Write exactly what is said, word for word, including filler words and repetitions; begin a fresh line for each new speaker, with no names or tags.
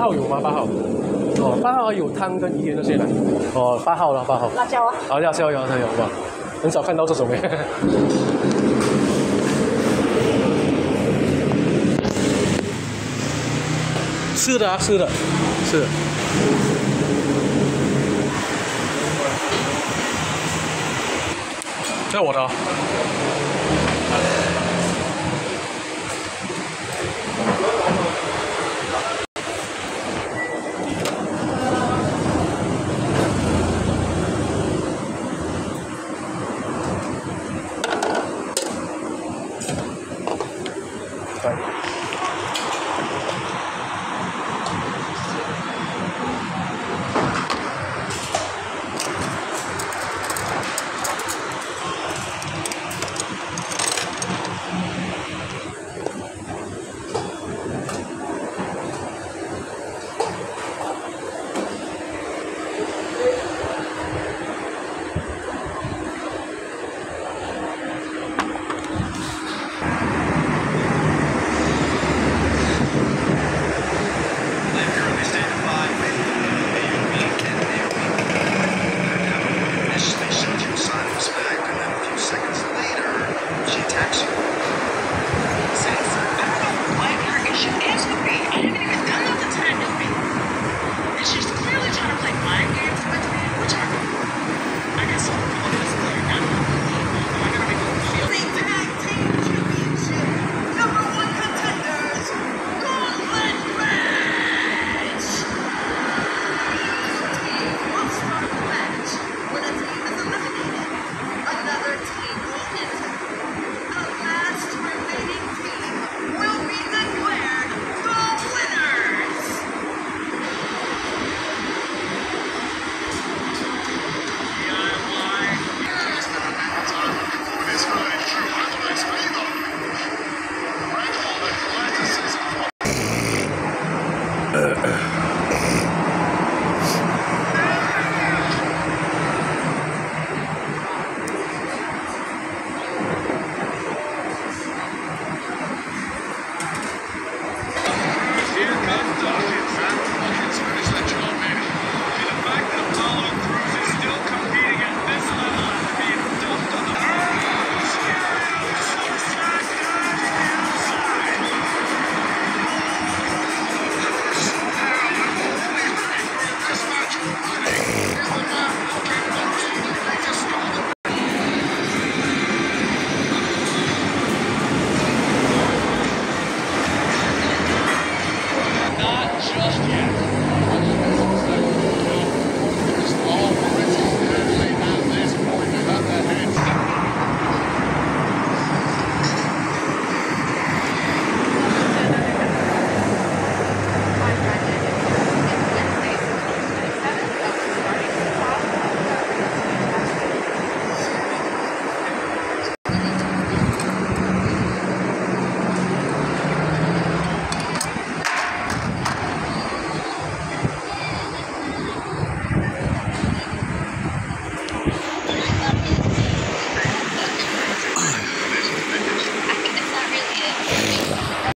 号有吗？八号。哦，八号有汤跟鱼那些的。哦，八号了，八号。
辣椒啊。
好，辣椒有，辣椒有吧？很少看到这种诶。是的啊，是的，是的。这我的、哦。
Seconds later, she attacks